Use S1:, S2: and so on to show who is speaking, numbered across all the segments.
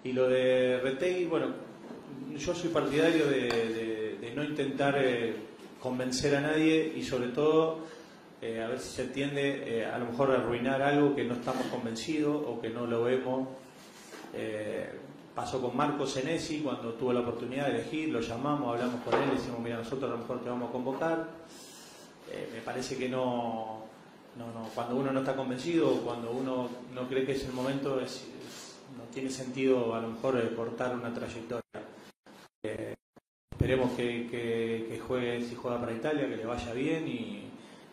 S1: Y lo de Retegui, bueno, yo soy partidario de no intentar convencer a nadie y sobre todo a ver si se entiende a lo mejor arruinar algo que no estamos convencidos o que no lo vemos. Pasó con Marco Senesi cuando tuvo la oportunidad de elegir, lo llamamos, hablamos con él, decimos, mira, nosotros a lo mejor te vamos a convocar. Me parece que no, cuando uno no está convencido o cuando uno no cree que es el momento, no tiene sentido a lo mejor cortar una trayectoria. Esperemos que juegue, si juega para Italia, que le vaya bien y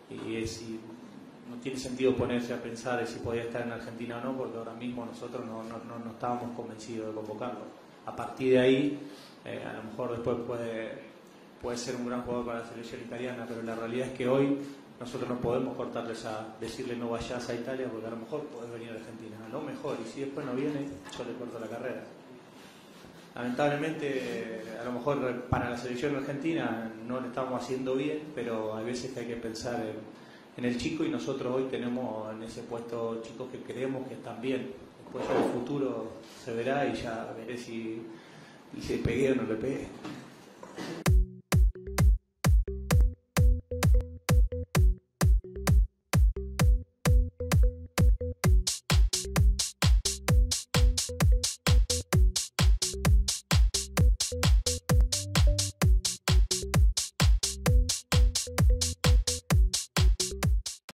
S1: no tiene sentido ponerse a pensar si podía estar en Argentina o no, porque ahora mismo nosotros no estábamos convencidos de convocarlo. A partir de ahí, a lo mejor después puede ser un gran jugador para la selección italiana, pero la realidad es que hoy nosotros no podemos decirle no vayas a Italia, porque a lo mejor podés venir a Argentina, a lo mejor, y si después no viene, yo le corto la carrera. Lamentablemente, a lo mejor para la selección argentina no lo estamos haciendo bien, pero hay veces que hay que pensar en el chico y nosotros hoy tenemos en ese puesto chicos que creemos que están bien. Después en el futuro se verá y ya veré si pegué o no le pegué.